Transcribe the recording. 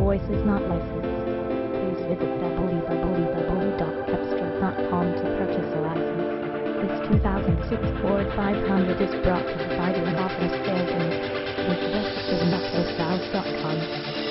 voice is not licensed. Please visit www.cepstral.com to purchase a license. This 2006 Ford 500 is brought to you by the Office Sales Inc. with www.valve.com.